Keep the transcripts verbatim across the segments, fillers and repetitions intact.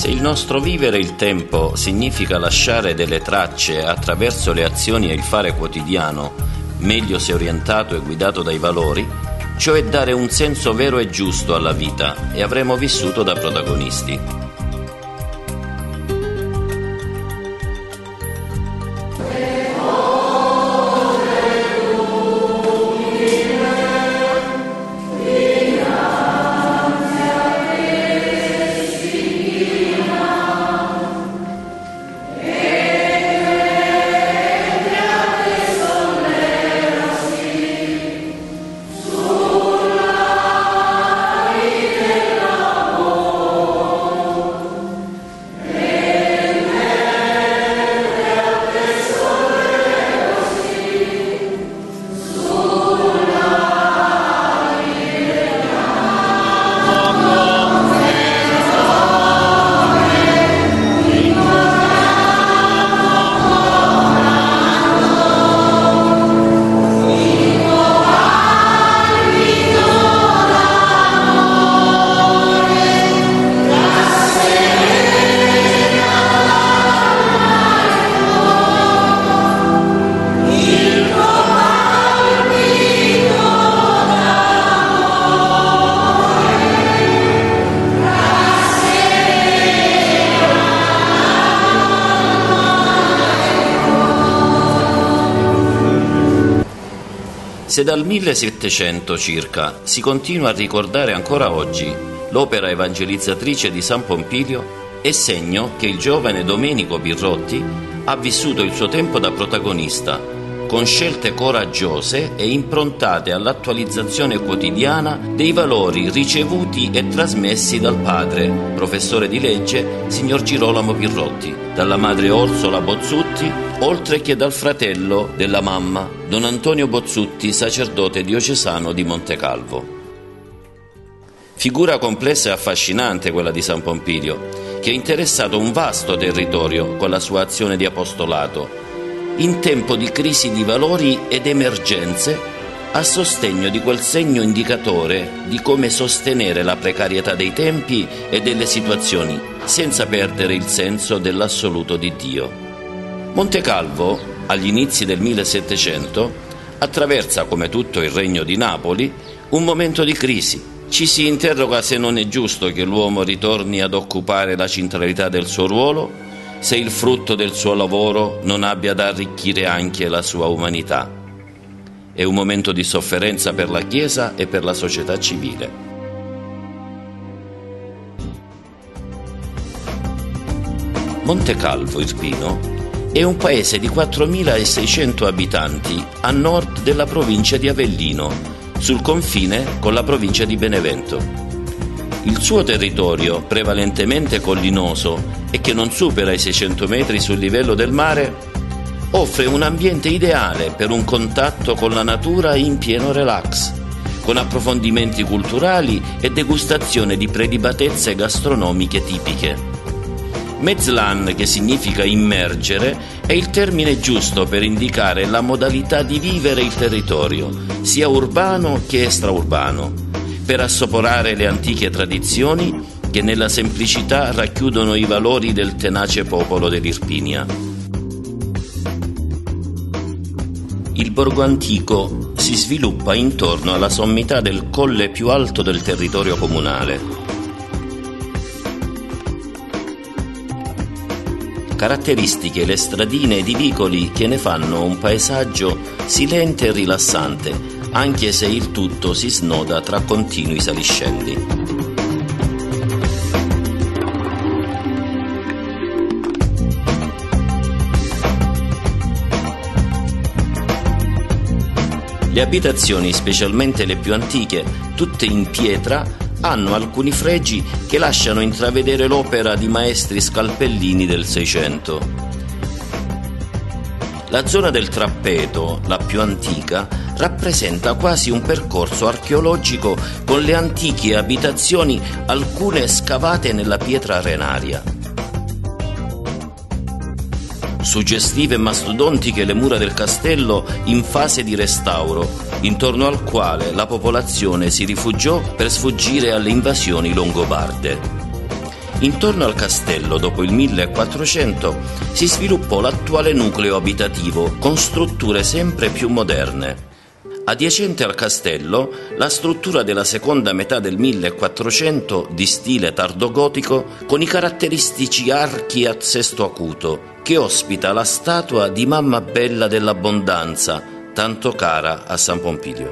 Se il nostro vivere il tempo significa lasciare delle tracce attraverso le azioni e il fare quotidiano, meglio se orientato e guidato dai valori, ciò è dare un senso vero e giusto alla vita e avremo vissuto da protagonisti. Se dal millesettecento circa si continua a ricordare ancora oggi l'opera evangelizzatrice di San Pompilio, è segno che il giovane Domenico Pirrotti ha vissuto il suo tempo da protagonista, con scelte coraggiose e improntate all'attualizzazione quotidiana dei valori ricevuti e trasmessi dal padre, professore di legge, signor Girolamo Pirrotti, dalla madre Orsola Bozzutti, oltre che dal fratello della mamma, don Antonio Bozzutti, sacerdote diocesano di Montecalvo. Figura complessa e affascinante quella di San Pompilio, che ha interessato un vasto territorio con la sua azione di apostolato, in tempo di crisi di valori ed emergenze, a sostegno di quel segno indicatore di come sostenere la precarietà dei tempi e delle situazioni, senza perdere il senso dell'assoluto di Dio. Montecalvo, agli inizi del millesettecento, attraversa, come tutto il Regno di Napoli, un momento di crisi. Ci si interroga se non è giusto che l'uomo ritorni ad occupare la centralità del suo ruolo, se il frutto del suo lavoro non abbia ad arricchire anche la sua umanità. È un momento di sofferenza per la Chiesa e per la società civile. Montecalvo Irpino è un paese di quattromilaseicento abitanti a nord della provincia di Avellino, sul confine con la provincia di Benevento. Il suo territorio, prevalentemente collinoso e che non supera i seicento metri sul livello del mare, offre un ambiente ideale per un contatto con la natura in pieno relax, con approfondimenti culturali e degustazione di prelibatezze gastronomiche tipiche. Mezlan, che significa immergere, è il termine giusto per indicare la modalità di vivere il territorio, sia urbano che extraurbano, per assaporare le antiche tradizioni che nella semplicità racchiudono i valori del tenace popolo dell'Irpinia. Il borgo antico si sviluppa intorno alla sommità del colle più alto del territorio comunale. Caratteristiche le stradine ed i vicoli che ne fanno un paesaggio silente e rilassante, anche se il tutto si snoda tra continui saliscendi. Le abitazioni, specialmente le più antiche, tutte in pietra, hanno alcuni fregi che lasciano intravedere l'opera di maestri scalpellini del Seicento. La zona del Trappeto, la più antica, rappresenta quasi un percorso archeologico con le antiche abitazioni, alcune scavate nella pietra arenaria. Suggestive e mastodontiche le mura del castello in fase di restauro, intorno al quale la popolazione si rifugiò per sfuggire alle invasioni longobarde. Intorno al castello, dopo il millequattrocento, si sviluppò l'attuale nucleo abitativo con strutture sempre più moderne. Adiacente al castello, la struttura della seconda metà del millequattrocento di stile tardogotico con i caratteristici archi a sesto acuto, che ospita la statua di Mamma Bella dell'Abbondanza, tanto cara a San Pompilio.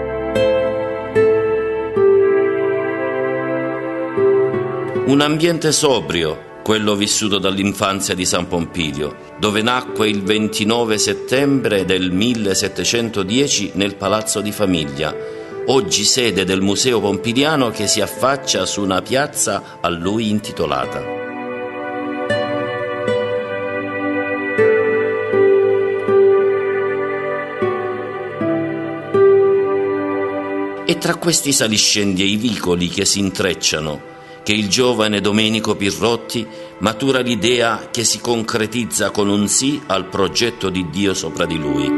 Un ambiente sobrio, quello vissuto dall'infanzia di San Pompilio, dove nacque il ventinove settembre del millesettecentodieci nel Palazzo di Famiglia, oggi sede del Museo Pompiliano che si affaccia su una piazza a lui intitolata. E tra questi saliscendi e i vicoli che si intrecciano, che il giovane Domenico Pirrotti matura l'idea che si concretizza con un sì al progetto di Dio sopra di lui.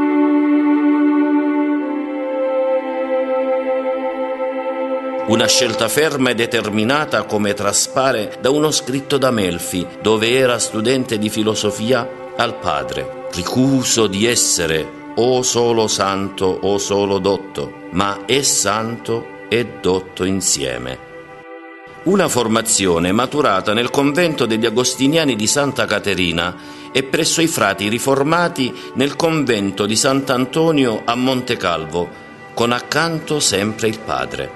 Una scelta ferma e determinata come traspare da uno scritto da Melfi, dove era studente di filosofia, al padre: ricuso di essere o solo santo o solo dotto, ma è santo e dotto insieme. Una formazione maturata nel convento degli Agostiniani di Santa Caterina e presso i frati riformati nel convento di Sant'Antonio a Montecalvo, con accanto sempre il padre.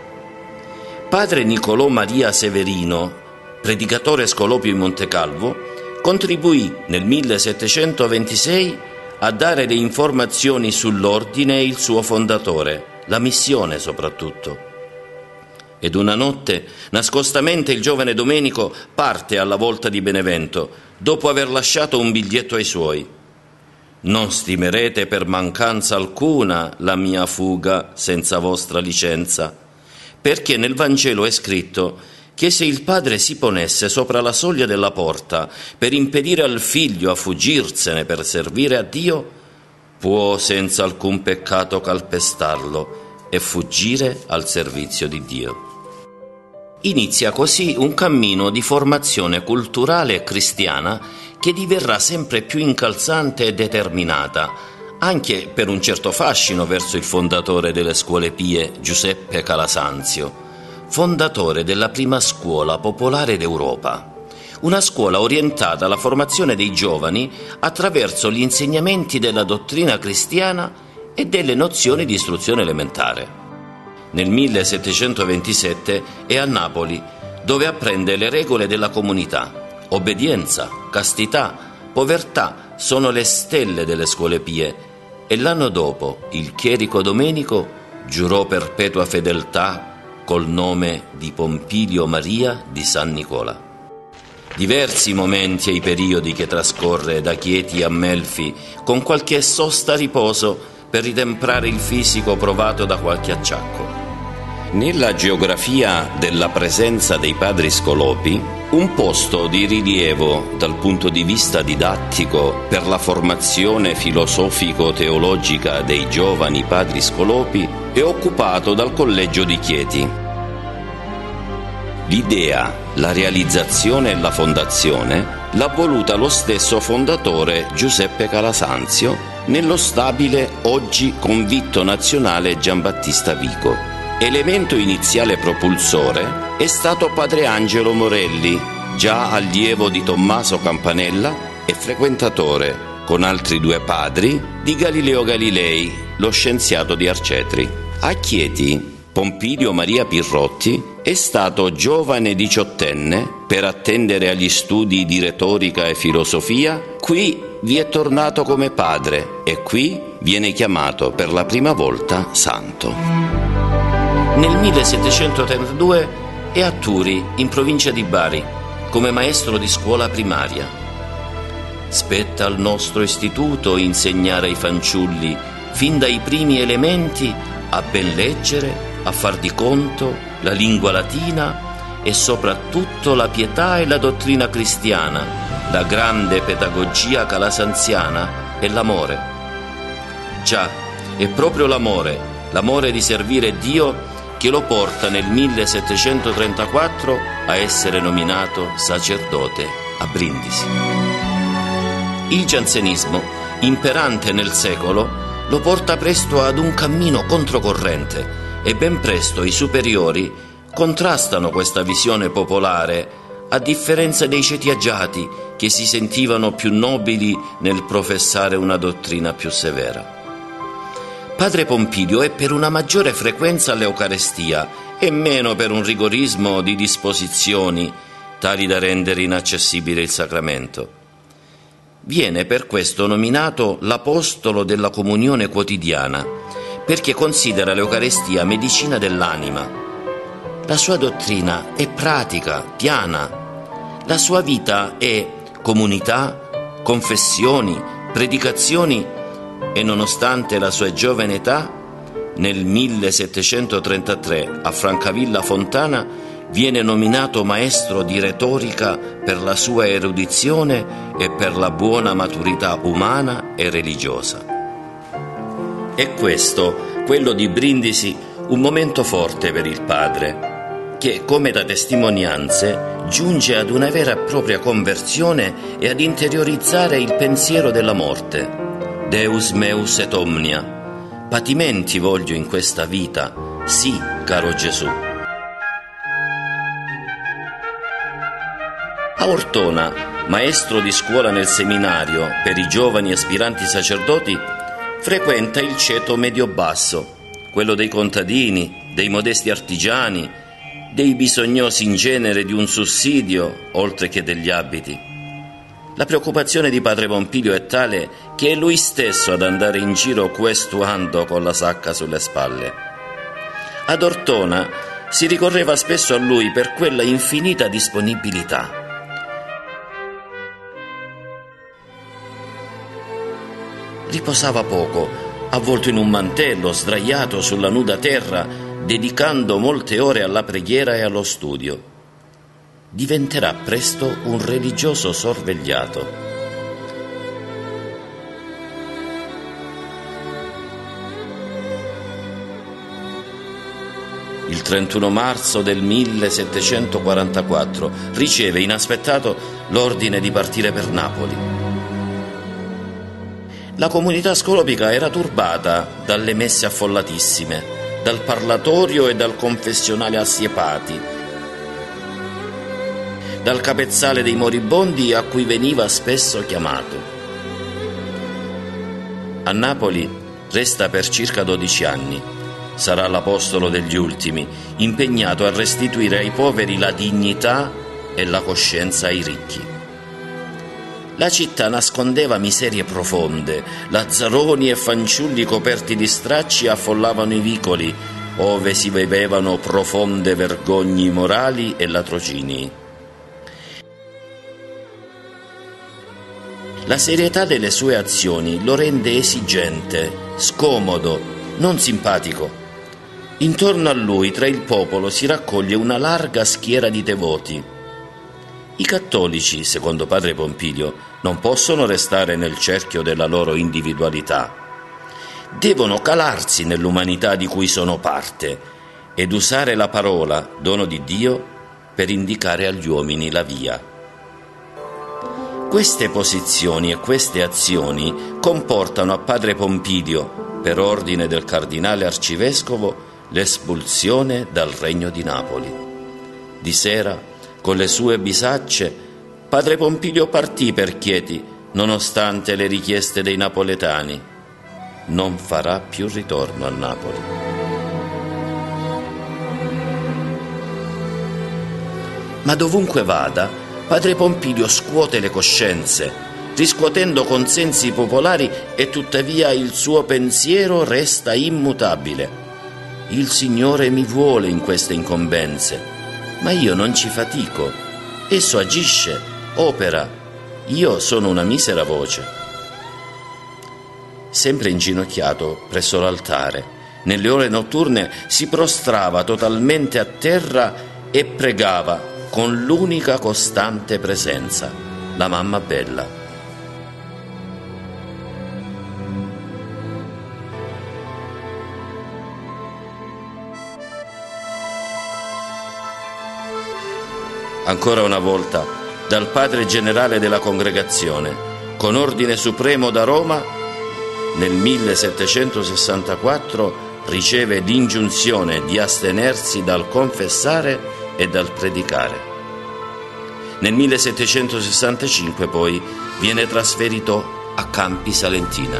Padre Niccolò Maria Severino, predicatore scoloppio in Montecalvo, contribuì nel millesettecentoventisei a dare le informazioni sull'ordine e il suo fondatore, la missione soprattutto. Ed una notte, nascostamente, il giovane Domenico parte alla volta di Benevento, dopo aver lasciato un biglietto ai suoi. Non stimerete per mancanza alcuna la mia fuga senza vostra licenza, perché nel Vangelo è scritto che se il padre si ponesse sopra la soglia della porta per impedire al figlio a fuggirsene per servire a Dio, può senza alcun peccato calpestarlo e fuggire al servizio di Dio. Inizia così un cammino di formazione culturale e cristiana che diverrà sempre più incalzante e determinata, anche per un certo fascino verso il fondatore delle scuole pie, Giuseppe Calasanzio, fondatore della prima scuola popolare d'Europa. Una scuola orientata alla formazione dei giovani attraverso gli insegnamenti della dottrina cristiana e delle nozioni di istruzione elementare. Nel millesettecentoventisette è a Napoli, dove apprende le regole della comunità. Obbedienza, castità, povertà sono le stelle delle scuole pie e l'anno dopo il chierico Domenico giurò perpetua fedeltà col nome di Pompilio Maria di San Nicola. Diversi momenti e i periodi che trascorre da Chieti a Melfi, con qualche sosta a riposo per ritemprare il fisico provato da qualche acciacco. Nella geografia della presenza dei padri scolopi, un posto di rilievo dal punto di vista didattico per la formazione filosofico-teologica dei giovani padri scolopi è occupato dal Collegio di Chieti. L'idea, la realizzazione e la fondazione l'ha voluta lo stesso fondatore Giuseppe Calasanzio nello stabile oggi Convitto Nazionale Giambattista Vico. Elemento iniziale propulsore è stato padre Angelo Morelli, già allievo di Tommaso Campanella e frequentatore, con altri due padri, di Galileo Galilei, lo scienziato di Arcetri. A Chieti, Pompilio Maria Pirrotti è stato giovane diciottenne per attendere agli studi di retorica e filosofia. Qui vi è tornato come padre e qui viene chiamato per la prima volta santo. Nel millesettecentotrentadue è a Turi, in provincia di Bari, come maestro di scuola primaria. Spetta al nostro istituto insegnare ai fanciulli, fin dai primi elementi, a ben leggere, a far di conto, la lingua latina e soprattutto la pietà e la dottrina cristiana, la grande pedagogia calasanziana e l'amore. Già, è proprio l'amore, l'amore di servire Dio, che lo porta nel millesettecentotrentaquattro a essere nominato sacerdote a Brindisi. Il giansenismo, imperante nel secolo, lo porta presto ad un cammino controcorrente e ben presto i superiori contrastano questa visione popolare, a differenza dei ceti agiati che si sentivano più nobili nel professare una dottrina più severa. Padre Pompilio è per una maggiore frequenza all'Eucarestia e meno per un rigorismo di disposizioni tali da rendere inaccessibile il sacramento. Viene per questo nominato l'apostolo della comunione quotidiana, perché considera l'Eucarestia medicina dell'anima. La sua dottrina è pratica, piana. La sua vita è comunità, confessioni, predicazioni e, nonostante la sua giovane età, nel millesettecentotrentatré a Francavilla Fontana viene nominato maestro di retorica per la sua erudizione e per la buona maturità umana e religiosa. È questo, quello di Brindisi, un momento forte per il padre, che, come da testimonianze, giunge ad una vera e propria conversione e ad interiorizzare il pensiero della morte. Deus meus et omnia. Patimenti voglio in questa vita, sì, caro Gesù. A Ortona, maestro di scuola nel seminario per i giovani aspiranti sacerdoti, frequenta il ceto medio-basso, quello dei contadini, dei modesti artigiani, dei bisognosi in genere di un sussidio, oltre che degli abiti. La preoccupazione di padre Pompilio è tale che è lui stesso ad andare in giro questuando con la sacca sulle spalle. Ad Ortona si ricorreva spesso a lui per quella infinita disponibilità. Riposava poco, avvolto in un mantello, sdraiato sulla nuda terra, dedicando molte ore alla preghiera e allo studio. Diventerà presto un religioso sorvegliato. Il trentuno marzo del millesettecentoquarantaquattro riceve inaspettato l'ordine di partire per Napoli. La comunità scolopica era turbata dalle messe affollatissime, dal parlatorio e dal confessionale assiepati, dal capezzale dei moribondi a cui veniva spesso chiamato. A Napoli resta per circa dodici anni. Sarà l'apostolo degli ultimi, impegnato a restituire ai poveri la dignità e la coscienza ai ricchi. La città nascondeva miserie profonde, lazzaroni e fanciulli coperti di stracci affollavano i vicoli, ove si bevevano profonde vergogne morali e latrocinii. La serietà delle sue azioni lo rende esigente, scomodo, non simpatico. Intorno a lui, tra il popolo, si raccoglie una larga schiera di devoti. I cattolici, secondo padre Pompilio, non possono restare nel cerchio della loro individualità. Devono calarsi nell'umanità di cui sono parte ed usare la parola, dono di Dio, per indicare agli uomini la via. Queste posizioni e queste azioni comportano a padre Pompilio, per ordine del cardinale arcivescovo, l'espulsione dal Regno di Napoli. Di sera, con le sue bisacce, padre Pompilio partì per Chieti, nonostante le richieste dei napoletani. Non farà più ritorno a Napoli. Ma dovunque vada, padre Pompilio scuote le coscienze, riscuotendo consensi popolari, e tuttavia il suo pensiero resta immutabile. Il Signore mi vuole in queste incombenze, ma io non ci fatico. Esso agisce, opera. Io sono una misera voce. Sempre inginocchiato presso l'altare, nelle ore notturne si prostrava totalmente a terra e pregava con l'unica costante presenza, la mamma bella. Ancora una volta, dal padre generale della congregazione, con ordine supremo da Roma, nel millesettecentosessantaquattro riceve l'ingiunzione di astenersi dal confessare e dal predicare. Nel millesettecentosessantacinque poi viene trasferito a Campi Salentina.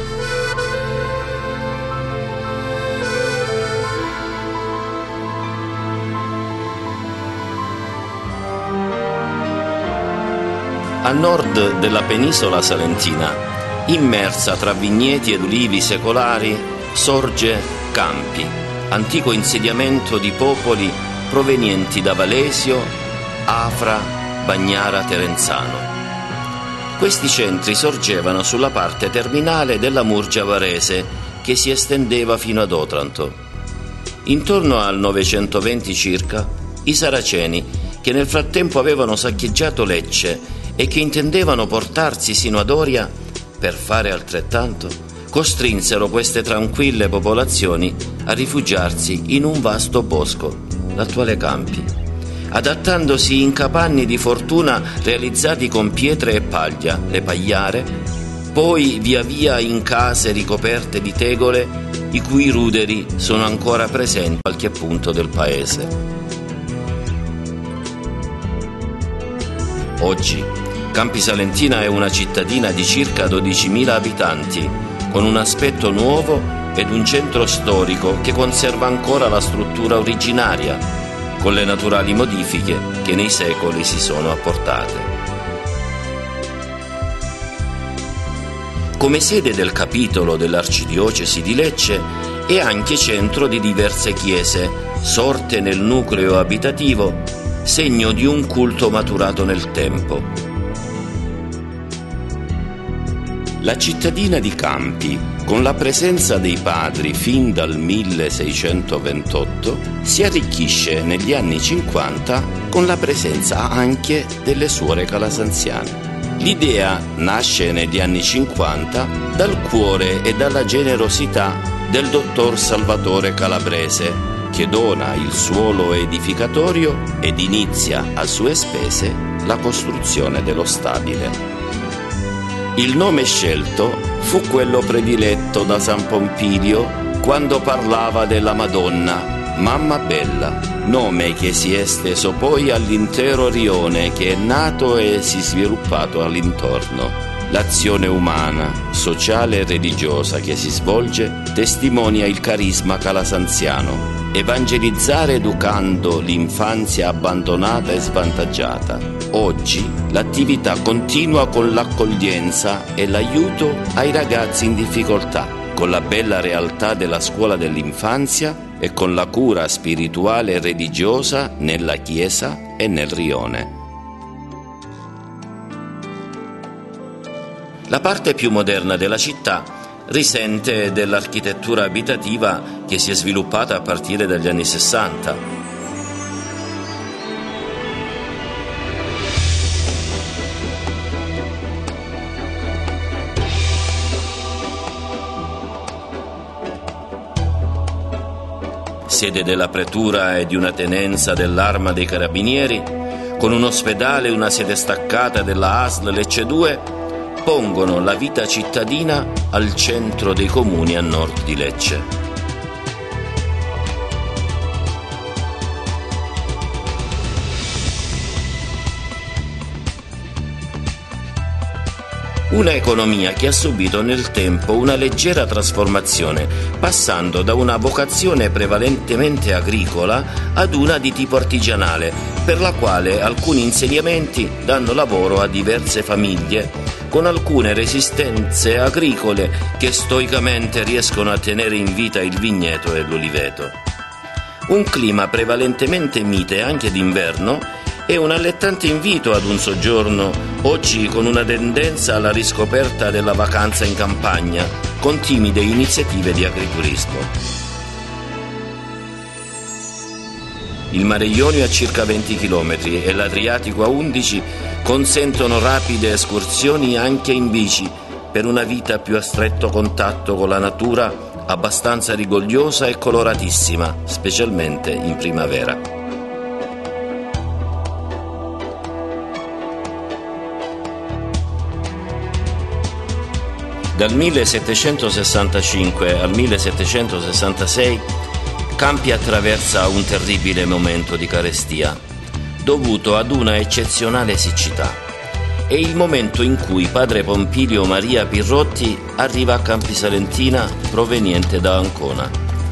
A nord della penisola salentina, immersa tra vigneti ed ulivi secolari, sorge Campi, antico insediamento di popoli provenienti da Valesio, Afra, Bagnara, Terenzano. Questi centri sorgevano sulla parte terminale della Murgia Varese, che si estendeva fino ad Otranto. Intorno al novecentoventi circa, i Saraceni, che nel frattempo avevano saccheggiato Lecce e che intendevano portarsi sino ad Oria per fare altrettanto, costrinsero queste tranquille popolazioni a rifugiarsi in un vasto bosco, l'attuale Campi, adattandosi in capanni di fortuna realizzati con pietre e paglia, le pagliare, poi via via in case ricoperte di tegole, i cui ruderi sono ancora presenti in qualche punto del paese. Oggi Campi Salentina è una cittadina di circa dodicimila abitanti, con un aspetto nuovo ed un centro storico che conserva ancora la struttura originaria, con le naturali modifiche che nei secoli si sono apportate. Come sede del capitolo dell'Arcidiocesi di Lecce è anche centro di diverse chiese, sorte nel nucleo abitativo, segno di un culto maturato nel tempo. La cittadina di Campi, con la presenza dei padri fin dal milleseicentoventotto, si arricchisce negli anni cinquanta con la presenza anche delle suore calasanziane. L'idea nasce negli anni cinquanta dal cuore e dalla generosità del dottor Salvatore Calabrese, che dona il suolo edificatorio ed inizia a sue spese la costruzione dello stabile. Il nome scelto fu quello prediletto da San Pompilio quando parlava della Madonna, Mamma Bella, nome che si è esteso poi all'intero rione che è nato e si è sviluppato all'intorno. L'azione umana, sociale e religiosa che si svolge testimonia il carisma calasanziano. Evangelizzare educando l'infanzia abbandonata e svantaggiata. Oggi l'attività continua con l'accoglienza e l'aiuto ai ragazzi in difficoltà, con la bella realtà della scuola dell'infanzia e con la cura spirituale e religiosa nella chiesa e nel rione. La parte più moderna della città risente dell'architettura abitativa che si è sviluppata a partire dagli anni sessanta. Sede della pretura e di una tenenza dell'Arma dei Carabinieri, con un ospedale e una sede staccata della A S L Lecce due, pongono la vita cittadina al centro dei comuni a nord di Lecce. Una economia che ha subito nel tempo una leggera trasformazione, passando da una vocazione prevalentemente agricola ad una di tipo artigianale, per la quale alcuni insediamenti danno lavoro a diverse famiglie, con alcune resistenze agricole che stoicamente riescono a tenere in vita il vigneto e l'oliveto. Un clima prevalentemente mite anche d'inverno e un allettante invito ad un soggiorno, oggi con una tendenza alla riscoperta della vacanza in campagna, con timide iniziative di agriturismo. Il Mare Ionio a circa venti chilometri e l'Adriatico a undici consentono rapide escursioni anche in bici per una vita più a stretto contatto con la natura, abbastanza rigogliosa e coloratissima, specialmente in primavera. Dal millesettecentosessantacinque al millesettecentosessantasei Campi attraversa un terribile momento di carestia, dovuto ad una eccezionale siccità. È il momento in cui padre Pompilio Maria Pirrotti arriva a Campi Salentina proveniente da Ancona.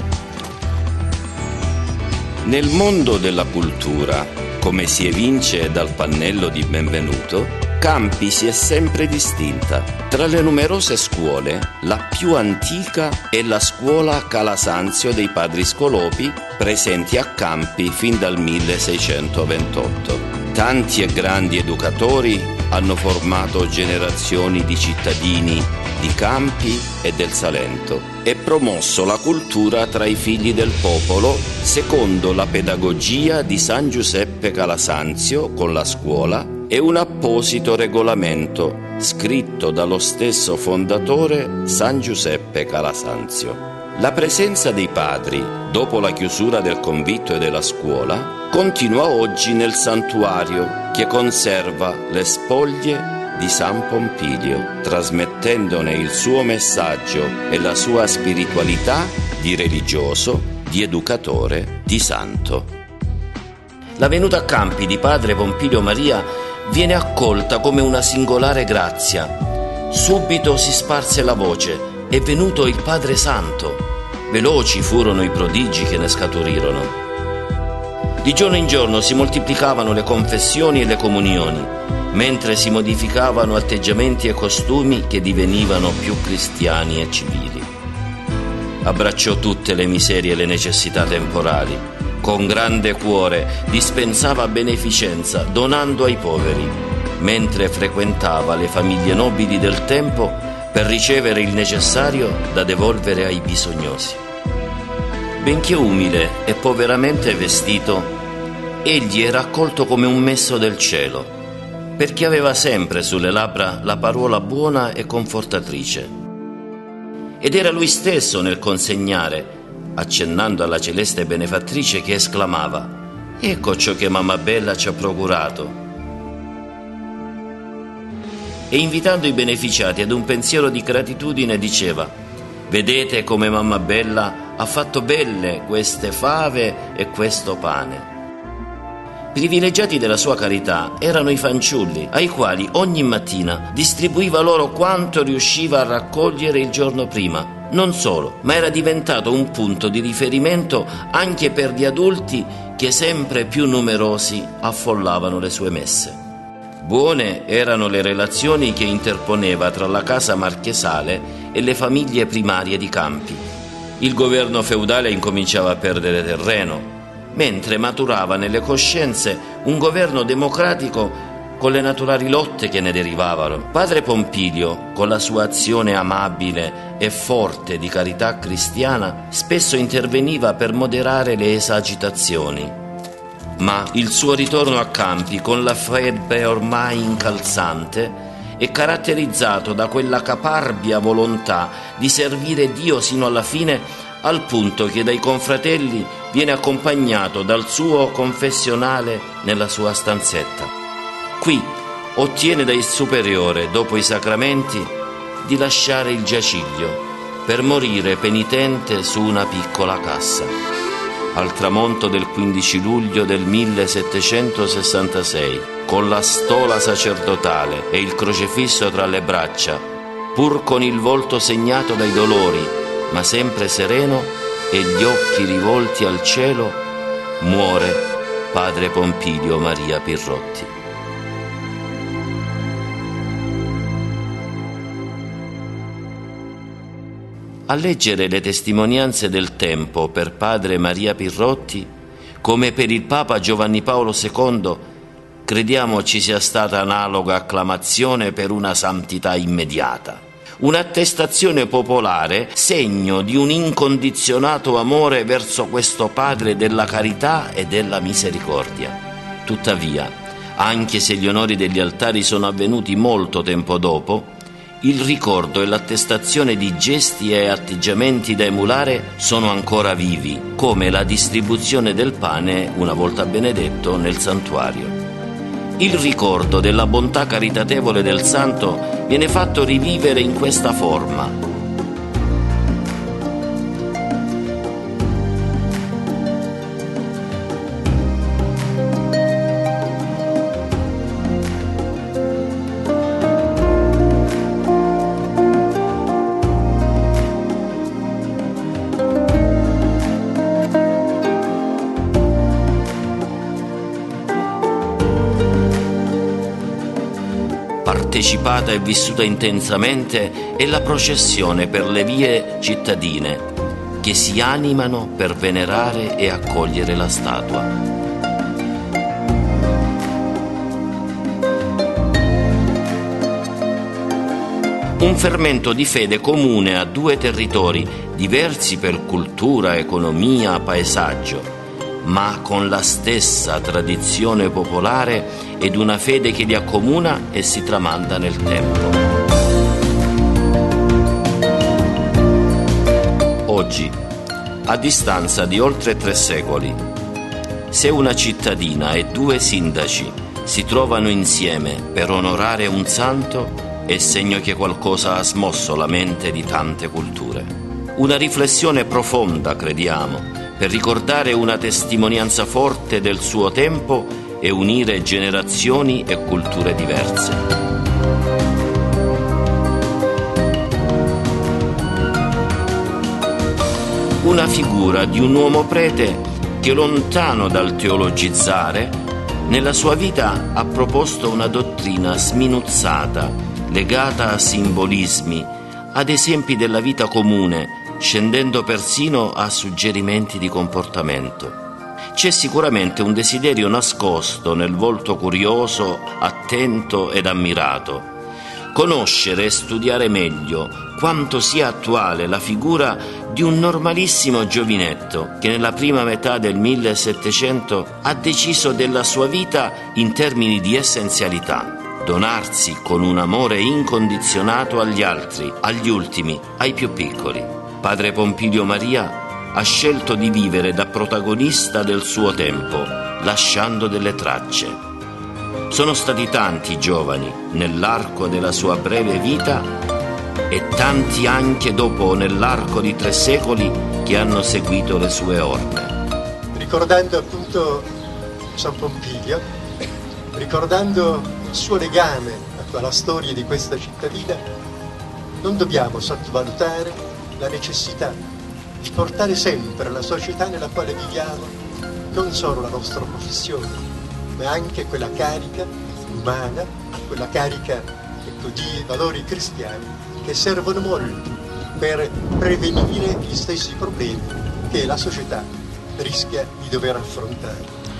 Nel mondo della cultura, come si evince dal pannello di Benvenuto, Campi si è sempre distinta. Tra le numerose scuole, la più antica è la scuola Calasanzio dei Padri Scolopi, presenti a Campi fin dal milleseicentoventotto. Tanti e grandi educatori hanno formato generazioni di cittadini di Campi e del Salento e promosso la cultura tra i figli del popolo secondo la pedagogia di San Giuseppe Calasanzio con la scuola e un apposito regolamento scritto dallo stesso fondatore San Giuseppe Calasanzio. La presenza dei padri, dopo la chiusura del convitto e della scuola, continua oggi nel santuario che conserva le spoglie di San Pompilio, trasmettendone il suo messaggio e la sua spiritualità di religioso, di educatore, di santo. La venuta a Campi di padre Pompilio Maria viene accolta come una singolare grazia. Subito si sparse la voce: è venuto il Padre Santo. Veloci furono i prodigi che ne scaturirono. Di giorno in giorno si moltiplicavano le confessioni e le comunioni, mentre si modificavano atteggiamenti e costumi che divenivano più cristiani e civili. Abbracciò tutte le miserie e le necessità temporali. Con grande cuore dispensava beneficenza donando ai poveri, mentre frequentava le famiglie nobili del tempo per ricevere il necessario da devolvere ai bisognosi. Benché umile e poveramente vestito, egli era accolto come un messo del cielo, perché aveva sempre sulle labbra la parola buona e confortatrice. Ed era lui stesso nel consegnare, accennando alla celeste benefattrice, che esclamava: «Ecco ciò che mamma Bella ci ha procurato». E invitando i beneficiati ad un pensiero di gratitudine diceva: «Vedete come mamma Bella ha fatto belle queste fave e questo pane». Privilegiati della sua carità erano i fanciulli, ai quali ogni mattina distribuiva loro quanto riusciva a raccogliere il giorno prima. Non solo, ma era diventato un punto di riferimento anche per gli adulti che sempre più numerosi affollavano le sue messe. Buone erano le relazioni che interponeva tra la casa marchesale e le famiglie primarie di Campi. Il governo feudale incominciava a perdere terreno, mentre maturava nelle coscienze un governo democratico con le naturali lotte che ne derivavano. Padre Pompilio, con la sua azione amabile e forte di carità cristiana, spesso interveniva per moderare le esagitazioni. Ma il suo ritorno a Campi, con la febbre ormai incalzante, è caratterizzato da quella caparbia volontà di servire Dio sino alla fine, al punto che dai confratelli viene accompagnato dal suo confessionale nella sua stanzetta. Qui ottiene dal superiore, dopo i sacramenti, di lasciare il giaciglio per morire penitente su una piccola cassa. Al tramonto del quindici luglio del millesettecentosessantasei, con la stola sacerdotale e il crocefisso tra le braccia, pur con il volto segnato dai dolori, ma sempre sereno e gli occhi rivolti al cielo, muore padre Pompilio Maria Pirrotti. A leggere le testimonianze del tempo per padre Maria Pirrotti, come per il Papa Giovanni Paolo secondo, crediamo ci sia stata analoga acclamazione per una santità immediata. Un'attestazione popolare, segno di un incondizionato amore verso questo padre della carità e della misericordia. Tuttavia, anche se gli onori degli altari sono avvenuti molto tempo dopo, il ricordo e l'attestazione di gesti e atteggiamenti da emulare sono ancora vivi, come la distribuzione del pane, una volta benedetto, nel santuario. Il ricordo della bontà caritatevole del santo viene fatto rivivere in questa forma. Partecipata e vissuta intensamente è la processione per le vie cittadine che si animano per venerare e accogliere la statua. Un fermento di fede comune a due territori diversi per cultura, economia, paesaggio, ma con la stessa tradizione popolare ed una fede che li accomuna e si tramanda nel tempo. Oggi, a distanza di oltre tre secoli, se una cittadina e due sindaci si trovano insieme per onorare un santo, è segno che qualcosa ha smosso la mente di tante culture. Una riflessione profonda, crediamo, per ricordare una testimonianza forte del suo tempo e unire generazioni e culture diverse. Una figura di un uomo prete che, lontano dal teologizzare, nella sua vita ha proposto una dottrina sminuzzata, legata a simbolismi, ad esempi della vita comune, scendendo persino a suggerimenti di comportamento. C'è sicuramente un desiderio nascosto nel volto curioso, attento ed ammirato. Conoscere e studiare meglio quanto sia attuale la figura di un normalissimo giovinetto che nella prima metà del millesettecento ha deciso della sua vita in termini di essenzialità. Donarsi con un amore incondizionato agli altri, agli ultimi, ai più piccoli. Padre Pompilio Maria ha scelto di vivere da protagonista del suo tempo, lasciando delle tracce. Sono stati tanti i giovani nell'arco della sua breve vita e tanti anche dopo, nell'arco di tre secoli, che hanno seguito le sue orme. Ricordando appunto San Pompilio, ricordando il suo legame alla storia di questa cittadina, non dobbiamo sottovalutare la necessità di portare sempre alla società nella quale viviamo non solo la nostra professione, ma anche quella carica umana, quella carica, ecco, di valori cristiani che servono molto per prevenire gli stessi problemi che la società rischia di dover affrontare.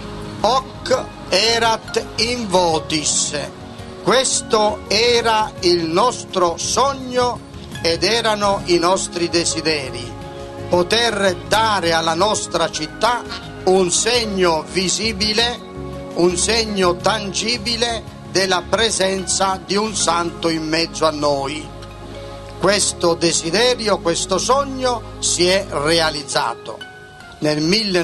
Hoc erat in votis. Questo era il nostro sogno ed erano i nostri desideri. Poter dare alla nostra città un segno visibile, un segno tangibile della presenza di un santo in mezzo a noi. Questo desiderio, questo sogno si è realizzato. Nel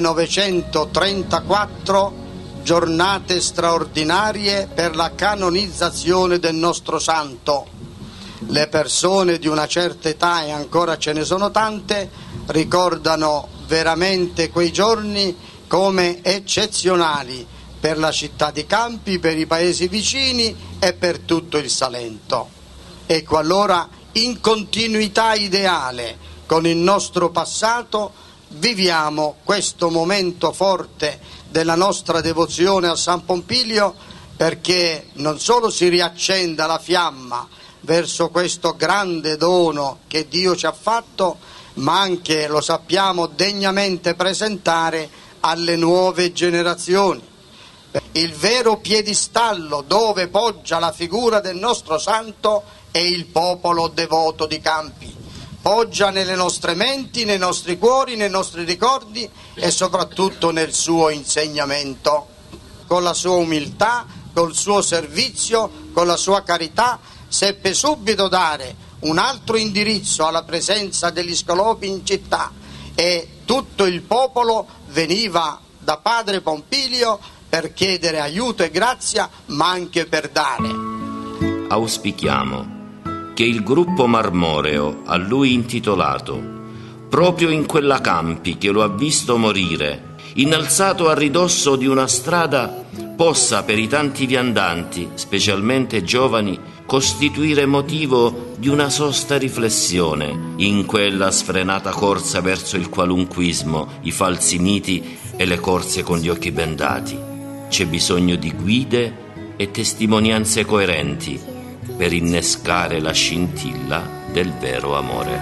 millenovecentotrentaquattro, giornate straordinarie per la canonizzazione del nostro santo. Le persone di una certa età, e ancora ce ne sono tante, ricordano veramente quei giorni come eccezionali per la città di Campi, per i paesi vicini e per tutto il Salento. Ecco, allora, in continuità ideale con il nostro passato, viviamo questo momento forte della nostra devozione a San Pompilio, perché non solo si riaccenda la fiamma verso questo grande dono che Dio ci ha fatto, ma anche lo sappiamo degnamente presentare alle nuove generazioni. Il vero piedistallo dove poggia la figura del nostro santo è il popolo devoto di Campi. Poggia nelle nostre menti, nei nostri cuori, nei nostri ricordi e soprattutto nel suo insegnamento. Con la sua umiltà, col suo servizio, con la sua carità, seppe subito dare un altro indirizzo alla presenza degli scolopi in città, e tutto il popolo veniva da padre Pompilio per chiedere aiuto e grazia, ma anche per dare. Auspichiamo che il gruppo marmoreo a lui intitolato, proprio in quella campi che lo ha visto morire, innalzato a ridosso di una strada, possa per i tanti viandanti, specialmente giovani, costituire motivo di una sosta riflessione in quella sfrenata corsa verso il qualunquismo, i falsi miti e le corse con gli occhi bendati. C'è bisogno di guide e testimonianze coerenti per innescare la scintilla del vero amore.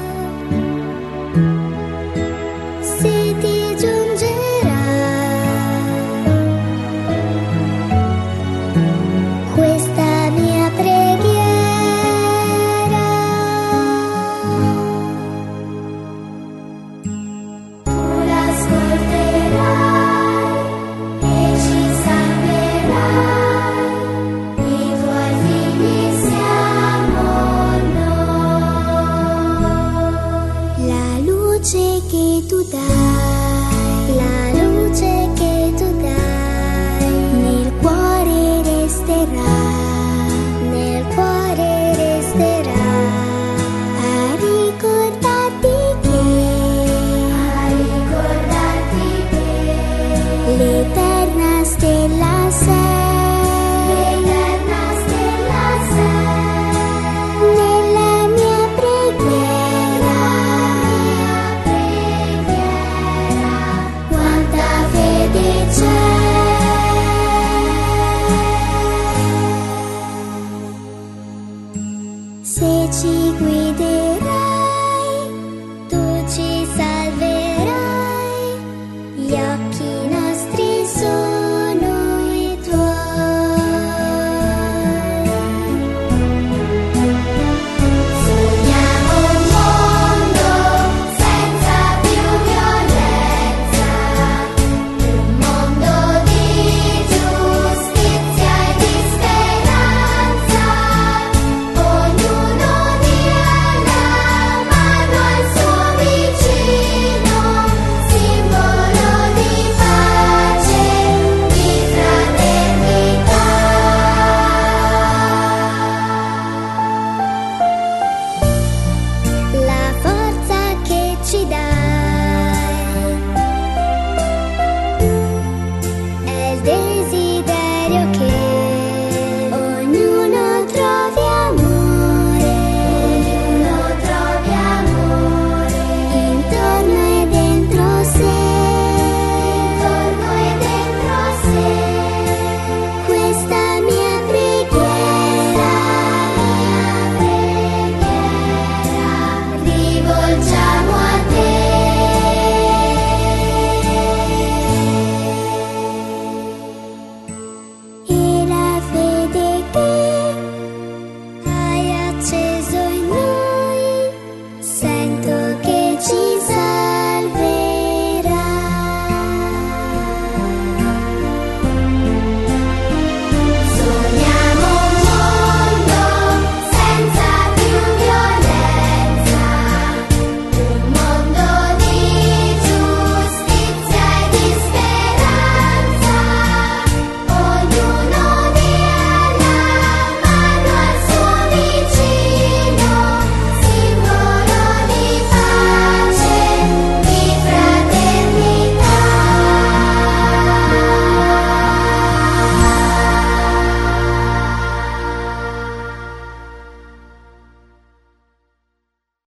Se ti giungerà questa mia preghiera, tu l'ascolterai e ci salverai, i tuoi figli siamo noi. La luce che tu dai, la luce che tu dai, nel cuore resterà, nel cuore resterà, a ricordarti che, a ricordarti che, l'eterna stella sei, l'eterna stella sei, nella mia preghiera, quanta fede c'è. Se ci guiderai, tu ci salverai, gli occhi